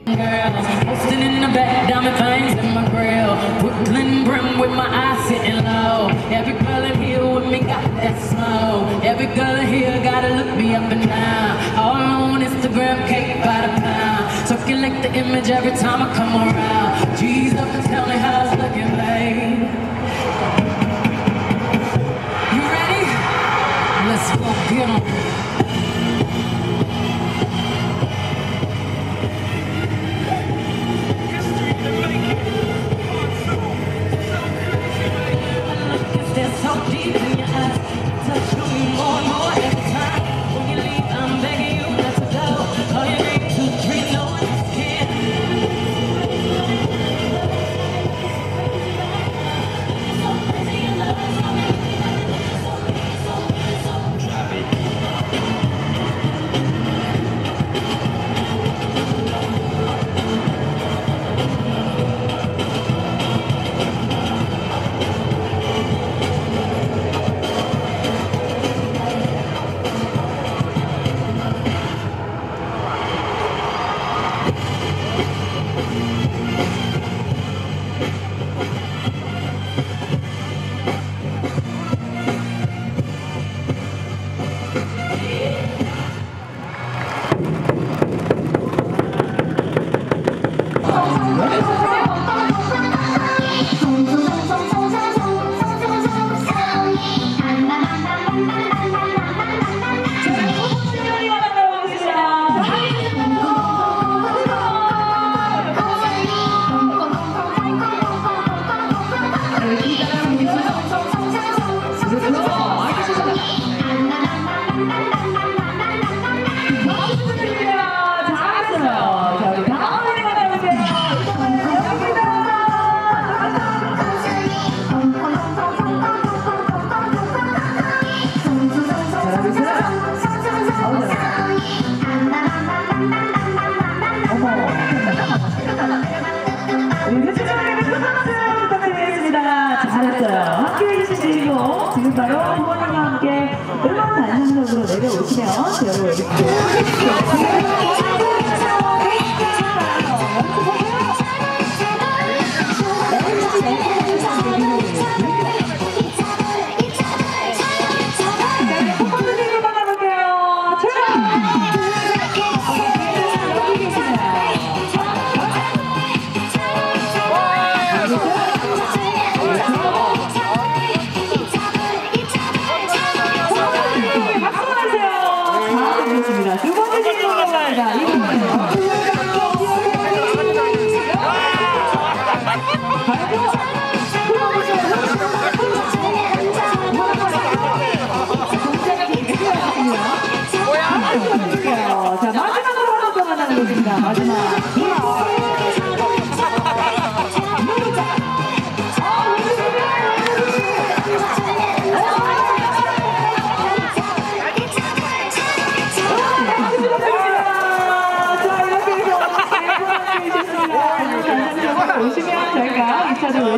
Posting in the back, diamond things in my grill. Brooklyn brim with my eyes sitting low. Every girl in here with me got that smoke. Every girl in here gotta look me up and down. All on Instagram, cake by the pound. Circulate the image every time I come around. Jesus, tell me how it's looking, babe. You ready? Let's go get 'em. 지금 바로 부모님과 함께 음악 단상석으로 내려오시면 여러분 두 번째 질문입니다. 자, 마지막으로 하나 더 만나는 것입니다. 마지막. 오시면 저희가 2차로